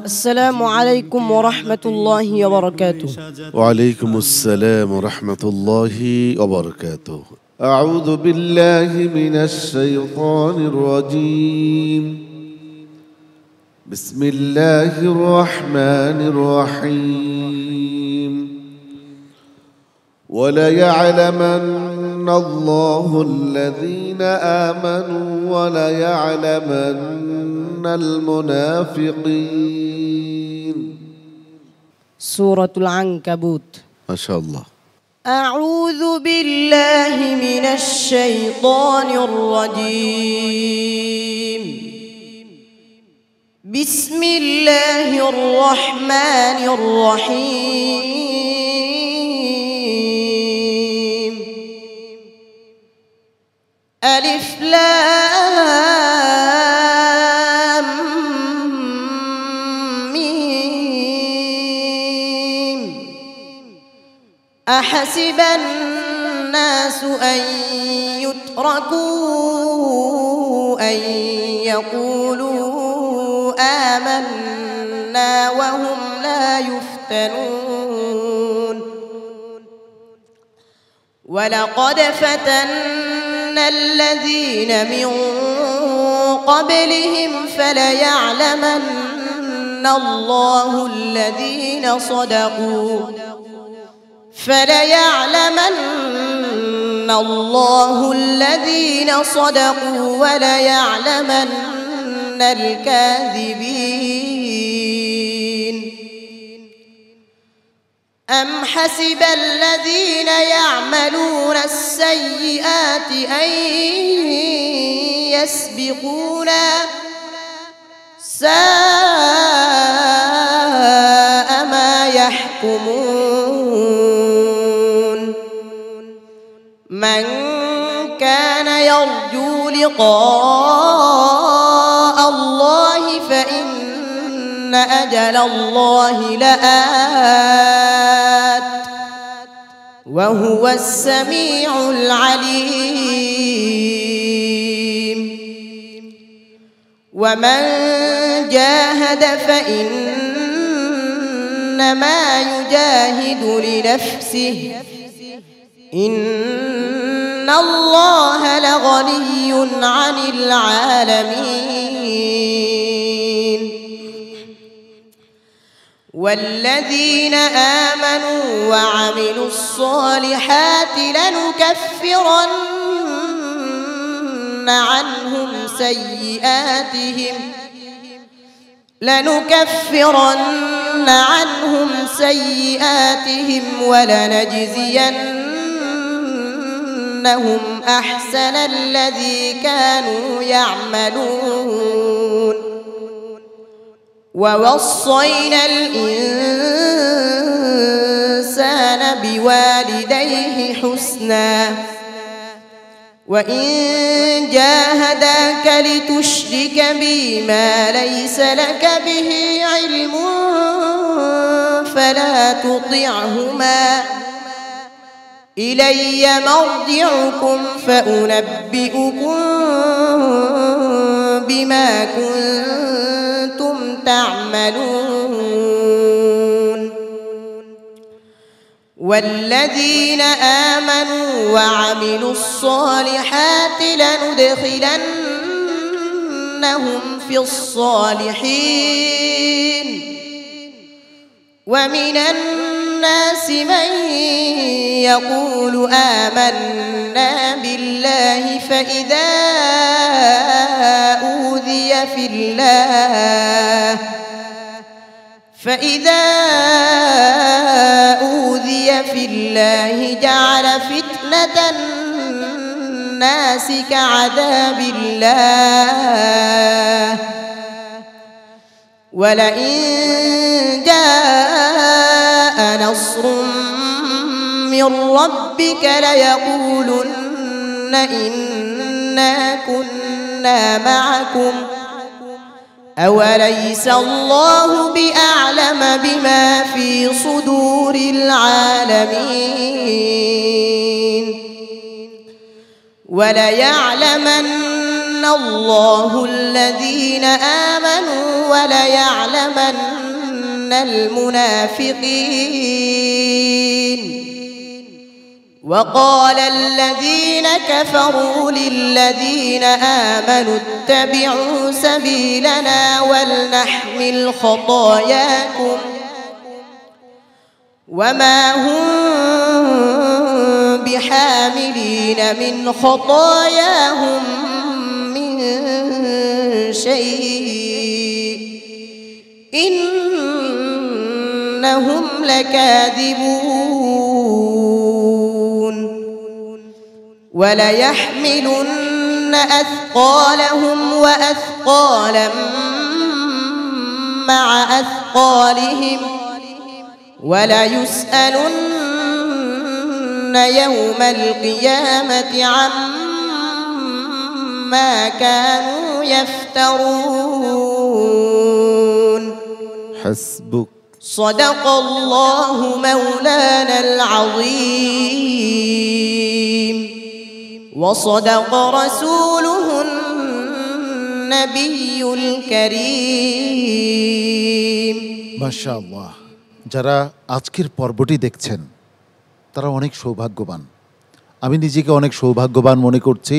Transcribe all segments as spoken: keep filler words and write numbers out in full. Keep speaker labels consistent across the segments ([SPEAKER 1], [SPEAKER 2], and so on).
[SPEAKER 1] السلام عليكم ورحمة الله وبركاته.
[SPEAKER 2] وعليكم السلام ورحمة الله وبركاته. أعوذ بالله من الشيطان الرجيم. بسم الله الرحمن الرحيم. وليعلمن الله الذين آمنوا وليعلمن المنافقين.
[SPEAKER 1] سورة العنكبوت.
[SPEAKER 2] ما شاء الله.
[SPEAKER 1] أعوذ بالله من الشيطان الرجيم. بسم الله الرحمن الرحيم. ألف لام ميم. أحسب الناس أن يتركوا أن يقولوا آمنا وهم لا يفتنون. ولقد فتنا الذين من قبلهم فليعلمن الله الذين صدقوا فليعلمن الله الذين صدقوا وليعلمن الكاذبين. أم حسب الذين يعملون السيئات أن يسبقونا ساء ما يحكمون. من كان يرجو لقاء الله فإن أجل الله لآت وهو السميع العليم. ومن جاهد فإنما يجاهد لنفسه إن الله لغني عن العالمين. والذين آمنوا وعملوا الصالحات لنكفرن عنهم سيئاتهم لنكفرن عنهم سيئاتهم ولنجزينهم أحسن الذي كانوا يعملون. ووصينا الإنسان بوالديه حسنا وإن جاهداك لتشرك بي ما ليس لك به علم فلا تطعهما إلي مرجعكم فأنبئكم بما كنتم تعملون. والذين آمنوا وعملوا الصالحات لندخلنهم في الصالحين. ومن الناس من يقول آمنا بالله فإذا أوذي في الله فإذا أوذي في الله جعل فتنة الناس كعذاب الله ولئن جاء نصر من ربك ليقولن إنا كنا معكم أوليس الله بأعلم بما في صدور العالمين وليعلمن الله الذين آمنوا وليعلمن المنافقين وقال الذين كفروا للذين آمنوا اتبعوا سبيلنا ولنحمل خطاياكم وما هم بحاملين من خطاياهم من شيء إنهم لكاذبون وليحملن أثقالهم وأثقالا مع أثقالهم وليسألن يوم القيامة عما كانوا يفترون
[SPEAKER 2] حسبك
[SPEAKER 1] صدق الله مولانا العظيم وصدق رسوله النبي الكريم
[SPEAKER 3] মাশাআল্লাহ। যারা আজকের পর্বটি দেখছেন তারা অনেক সৌভাগ্যবান। আমি নিজেকে অনেক সৌভাগ্যবান মনে করছি।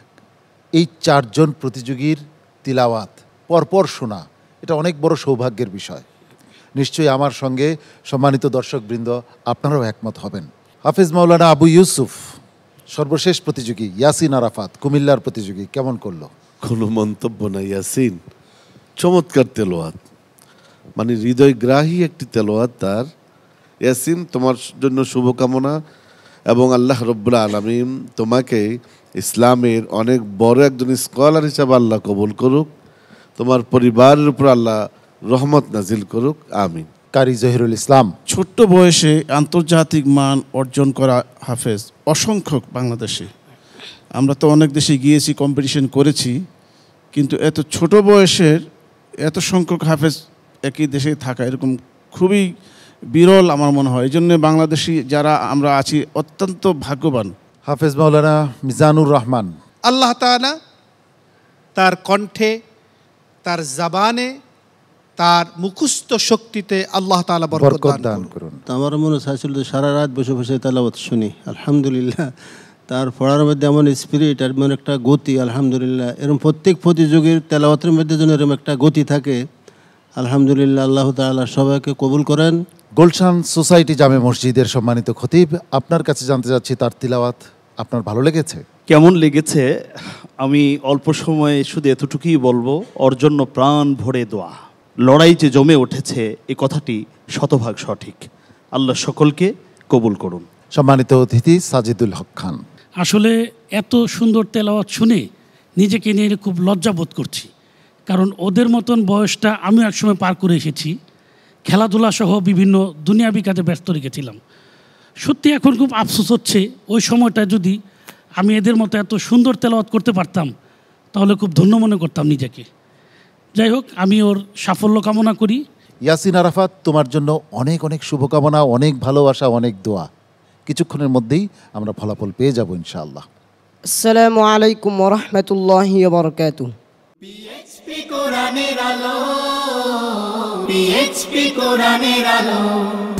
[SPEAKER 3] এই চারজন প্রতিযোগীর তিলাওয়াত পরপর শোনা এটা অনেক বড় সৌভাগ্যের বিষয়। নিশ্চয়ই আমার সঙ্গে সম্মানিত দর্শকবৃন্দ আপনারাও একমত হবেন। হাফেজ মাওলানা আবু ইউসুফ সর্বশেষ প্রতিযোগী ইয়াসিন আরাফাত কুমিল্লার প্রতিযোগী কেমন করলো?
[SPEAKER 2] কোনো মন্তব্য নাই ইয়াসিন, চমৎকার তেলাওয়াত, মানে হৃদয়গ্রাহী একটি তেলাওয়াত তার। ইয়াসিন, তোমার জন্য শুভকামনা এবং আল্লাহ রব্বুল আলামিন তোমাকে ইসলামের অনেক বড় একজন স্কলার হিসাবে আল্লাহ কবুল করুক, তোমার পরিবারের উপর আল্লাহ রহমত নাজিল করুক, আমিন।
[SPEAKER 3] কারি জহিরুল ইসলাম,
[SPEAKER 4] ছোট্ট বয়সে আন্তর্জাতিক মান অর্জন করা হাফেজ অসংখ্য বাংলাদেশে। আমরা তো অনেক দেশে গিয়েছি, কম্পিটিশন করেছি, কিন্তু এত ছোট বয়সের এত সংখ্যক হাফেজ একই দেশে থাকা এরকম খুবই বিরল আমার মনে হয়। এই জন্য বাংলাদেশি যারা আমরা আছি অত্যন্ত ভাগ্যবান।
[SPEAKER 3] হাফেজ মাওলানা মিজানুর রহমান,
[SPEAKER 5] আল্লাহ তাআলা তার কণ্ঠে, তার জবানে, তার মুখস্থ শক্তিতে আল্লাহ তাআলা বরকত দান করুন।
[SPEAKER 6] আমার মনে চাইছিল যে সারা রাত বসে বসে তেলাওয়াত শুনি, আলহামদুলিল্লাহ তার পড়ার মধ্যে এমন স্পিরিট, এমন একটা গতি, আলহামদুলিল্লাহ এরকম প্রত্যেক প্রতিযোগীর তেলাওয়াতের মধ্যে যেন এরকম একটা গতি থাকে, আলহামদুলিল্লাহ। আল্লাহ তাআলা সবাইকে কবুল করেন।
[SPEAKER 3] গুলশান সোসাইটি জামে মসজিদের সম্মানিত খতিব, আপনার কাছে জানতে চাচ্ছি তার তিলাওয়াত আপনার ভালো লেগেছে?
[SPEAKER 7] কেমন লেগেছে আমি অল্প সময়ে শুধু এতটুকুই বলবো, ওর জন্য প্রাণ ভরে দোয়া। লড়াই যে জমে উঠেছে এ কথাটি শতভাগ সঠিক। আল্লাহ সকলকে কবুল করুন।
[SPEAKER 3] সম্মানিত অতিথি সাজিদুল হক খান,
[SPEAKER 8] আসলে এত সুন্দর তেলাওয়াত শুনে নিজেকে নিয়ে খুব লজ্জা বোধ করছি, কারণ ওদের মতন বয়সটা আমিও একসময় পার করে এসেছি। খেলাধুলা সহ বিভিন্ন দুনিয়াবি কাজে ব্যস্ত রেখেছিলাম। সত্যি এখন খুব আফসোস হচ্ছে, ওই সময়টা যদি আমি এদের মতো এত সুন্দর তেলাওয়াত করতে পারতাম তাহলে খুব ধন্য মনে করতাম নিজেকে। যাই হোক, আমি ওর সাফল্য কামনা করি।
[SPEAKER 3] ইয়াসিন আরাফাত, তোমার জন্য অনেক অনেক শুভকামনা, অনেক ভালোবাসা, অনেক দোয়া। কিছুক্ষণের মধ্যেই আমরা ফলাফল পেয়ে যাব ইনশাআল্লাহ।
[SPEAKER 1] আসসালামু আলাইকুম ওয়া রাহমাতুল্লাহি ওয়া বারাকাতুহু।
[SPEAKER 9] পিএইচপি কোরআনের আলো, পিএইচপি কোরআনের আলো।